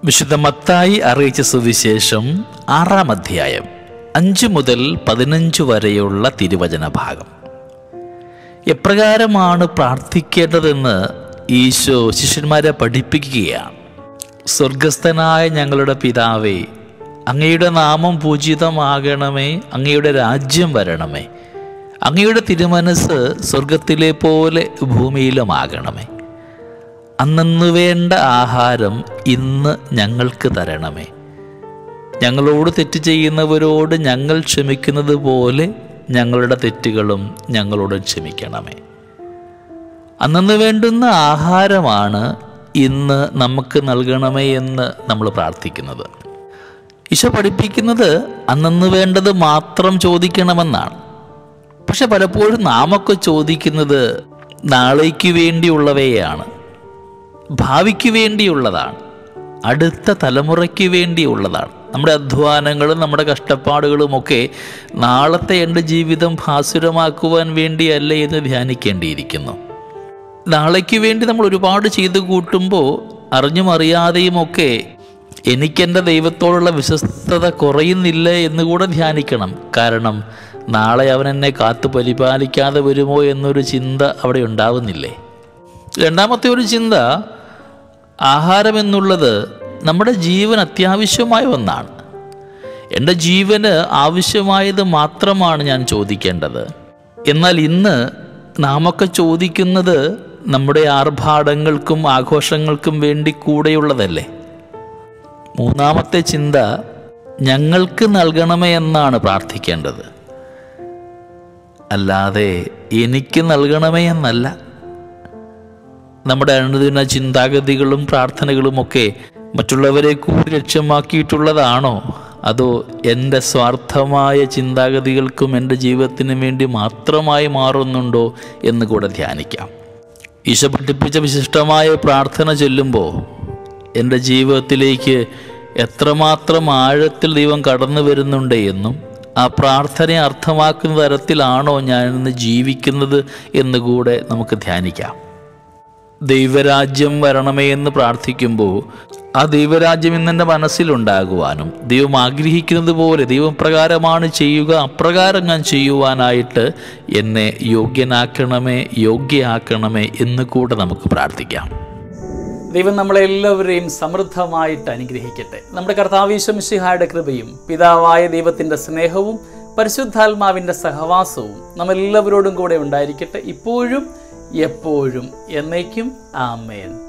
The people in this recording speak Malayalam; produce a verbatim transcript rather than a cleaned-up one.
വിശുദ്ധ മത്തായി അറിയിച്ച സുവിശേഷം ആറാം അധ്യായം അഞ്ച് മുതൽ പതിനഞ്ച് വരെയുള്ള തിരുവചന ഭാഗം. എപ്രകാരമാണ് പ്രാർത്ഥിക്കേണ്ടതെന്ന് ഈശോ ശിഷ്യന്മാരെ പഠിപ്പിക്കുകയാണ്. സ്വർഗസ്ഥനായ ഞങ്ങളുടെ പിതാവേ, അങ്ങയുടെ നാമം പൂജിതമാകണമേ, അങ്ങയുടെ രാജ്യം വരണമേ, അങ്ങയുടെ തിരുമനസ് സ്വർഗത്തിലെ പോലെ ഭൂമിയിലുമാകണമേ. അന്നന്ന് വേണ്ട ആഹാരം ഇന്ന് ഞങ്ങൾക്ക് തരണമേ. ഞങ്ങളോട് തെറ്റ് ചെയ്യുന്നവരോട് ഞങ്ങൾ ക്ഷമിക്കുന്നത് പോലെ ഞങ്ങളുടെ തെറ്റുകളും ഞങ്ങളോട് ക്ഷമിക്കണമേ. അന്നന്ന് വേണ്ടുന്ന ആഹാരമാണ് ഇന്ന് നമുക്ക് നൽകണമേ എന്ന് നമ്മൾ പ്രാർത്ഥിക്കുന്നത്. ഈശോ പഠിപ്പിക്കുന്നത് അന്നന്ന് വേണ്ടത് മാത്രം ചോദിക്കണമെന്നാണ്. പക്ഷെ പലപ്പോഴും നാമൊക്കെ ചോദിക്കുന്നത് നാളേക്ക് വേണ്ടിയുള്ളവയാണ്, ഭാവിക്ക് വേണ്ടിയുള്ളതാണ്, അടുത്ത തലമുറയ്ക്ക് വേണ്ടിയുള്ളതാണ്. നമ്മുടെ അധ്വാനങ്ങളും നമ്മുടെ കഷ്ടപ്പാടുകളുമൊക്കെ നാളത്തെ എൻ്റെ ജീവിതം ഭാസുരമാക്കുവാൻ വേണ്ടിയല്ല എന്ന് ധ്യാനിക്കേണ്ടിയിരിക്കുന്നു. നാളേക്ക് വേണ്ടി നമ്മൾ ഒരുപാട് ചെയ്തു കൂട്ടുമ്പോൾ അറിഞ്ഞും അറിയാതെയുമൊക്കെ എനിക്കെൻ്റെ ദൈവത്തോടുള്ള വിശ്വസ്തത കുറയുന്നില്ല എന്നുകൂടെ ധ്യാനിക്കണം. കാരണം നാളെ അവൻ എന്നെ കാത്തു പരിപാലിക്കാതെ വരുമോ എന്നൊരു ചിന്ത അവിടെ ഉണ്ടാവുന്നില്ലേ. രണ്ടാമത്തെ ഒരു ചിന്ത, ആഹാരം എന്നുള്ളത് നമ്മുടെ ജീവൻ അത്യാവശ്യമായ ഒന്നാണ്. എൻ്റെ ജീവന് ആവശ്യമായത് മാത്രമാണ് ഞാൻ ചോദിക്കേണ്ടത്. എന്നാൽ ഇന്ന് നാമൊക്കെ ചോദിക്കുന്നത് നമ്മുടെ ആർഭാടങ്ങൾക്കും ആഘോഷങ്ങൾക്കും വേണ്ടി കൂടെയുള്ളതല്ലേ. മൂന്നാമത്തെ ചിന്ത, ഞങ്ങൾക്ക് നൽകണമേ എന്നാണ് പ്രാർത്ഥിക്കേണ്ടത്, അല്ലാതെ എനിക്ക് നൽകണമേ എന്നല്ല. നമ്മുടെ അനുദിന ചിന്താഗതികളും പ്രാർത്ഥനകളുമൊക്കെ മറ്റുള്ളവരെ കൂടി ലക്ഷ്യമാക്കിയിട്ടുള്ളതാണോ, അതോ എൻ്റെ സ്വാർത്ഥമായ ചിന്താഗതികൾക്കും എൻ്റെ ജീവിതത്തിനു വേണ്ടി മാത്രമായി മാറുന്നുണ്ടോ എന്ന് കൂടെ ധ്യാനിക്കാം. ഈശോ പഠിപ്പിച്ച വിശിഷ്ടമായ പ്രാർത്ഥന ചൊല്ലുമ്പോൾ എൻ്റെ ജീവിതത്തിലേക്ക് എത്രമാത്രം ആഴത്തിൽ ദൈവം കടന്നു വരുന്നുണ്ട് എന്നും ആ പ്രാർത്ഥനയെ അർത്ഥമാക്കുന്ന തരത്തിലാണോ ഞാനിന്ന് ജീവിക്കുന്നത് എന്നുകൂടെ നമുക്ക് ധ്യാനിക്കാം. ദൈവരാജ്യം വരണമേ എന്ന് പ്രാർത്ഥിക്കുമ്പോൾ ആ ദൈവരാജ്യം ഇന്നെൻ്റെ മനസ്സിലുണ്ടാകുവാനും ദൈവം ആഗ്രഹിക്കുന്നത് പോലെ ദൈവപ്രകാരമാണ് ചെയ്യുക, അപ്രകാരം ഞാൻ ചെയ്യുവാനായിട്ട് എന്നെ യോഗ്യനാക്കണമേ, യോഗ്യയാക്കണമേ എന്ന് കൂടെ നമുക്ക് പ്രാർത്ഥിക്കാം. ദൈവം നമ്മളെല്ലാവരെയും സമൃദ്ധമായിട്ട് അനുഗ്രഹിക്കട്ടെ. നമ്മുടെ കർത്താവ് യേശു മിശിഹായുടെ കൃപയും പിതാവായ ദൈവത്തിൻ്റെ സ്നേഹവും പരിശുദ്ധാത്മാവിൻ്റെ സഹവാസവും നമ്മളെല്ലാവരോടും കൂടെ ഉണ്ടായിരിക്കട്ടെ, ഇപ്പോഴും എപ്പോഴും എന്നേക്കും. ആമേൻ.